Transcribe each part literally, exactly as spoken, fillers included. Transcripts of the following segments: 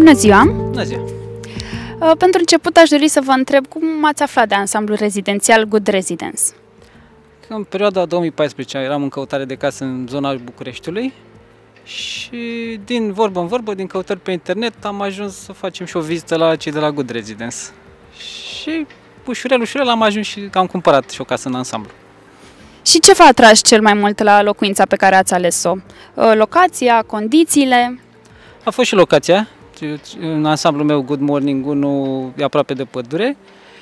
Bună ziua! Bună ziua! Pentru început aș dori să vă întreb cum ați aflat de ansamblul rezidențial Good Residence? În perioada două mii paisprezece eram în căutare de casă în zona Bucureștiului și din vorbă în vorbă, din căutări pe internet, am ajuns să facem și o vizită la cei de la Good Residence. Și ușurel, ușurel am ajuns și am cumpărat și o casă în ansamblu. Și ce v-a atras cel mai mult la locuința pe care ați ales-o? Locația, condițiile? A fost și locația. În ansamblul meu Good Morning unu e aproape de pădure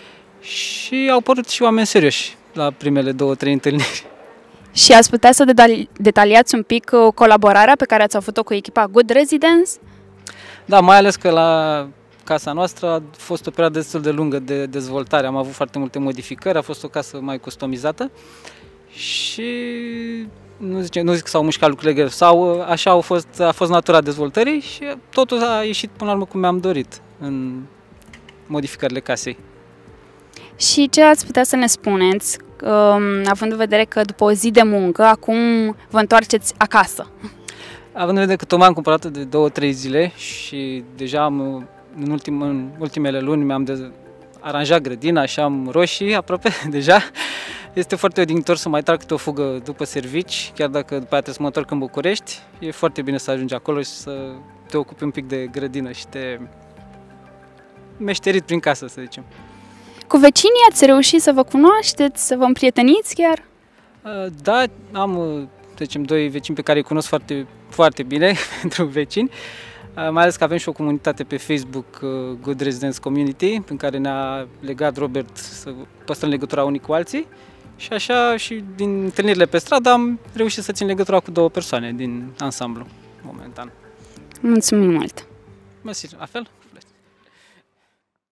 și au apărut și oameni serioși la primele două, trei întâlniri. Și ați putea să detaliați un pic colaborarea pe care ați avut-o cu echipa Good Residence? Da, mai ales că la casa noastră a fost o perioadă destul de lungă de dezvoltare. Am avut foarte multe modificări, a fost o casă mai customizată și nu, zice, nu zic că s-au mușcat lucrurile greu, sau așa au fost, a fost natura dezvoltării și totul a ieșit până la urmă cum mi-am dorit în modificările casei. Și ce ați putea să ne spuneți, um, având în vedere că după o zi de muncă, acum vă întoarceți acasă? Având în vedere că tocmai am cumpărat de două, trei zile și deja am, în, ultim, în ultimele luni mi-am aranjat grădina și am roșii aproape deja, este foarte odihnitor să mai trag câte o fugă după servici, chiar dacă după aceea trebuie să mă întorc în București, e foarte bine să ajungi acolo și să te ocupi un pic de grădină și te meșterit prin casă, să zicem. Cu vecinii ați reușit să vă cunoașteți, să vă împrieteniți chiar? Da, am, să zicem, doi vecini pe care îi cunosc foarte, foarte bine pentru vecini, mai ales că avem și o comunitate pe Facebook, Good Residence Community, în care ne-a legat Robert să păstrăm legătura unii cu alții și așa și din întâlnirile pe stradă am reușit să țin legătura cu două persoane din ansamblu momentan. Mulțumim mult! Mersi, la fel!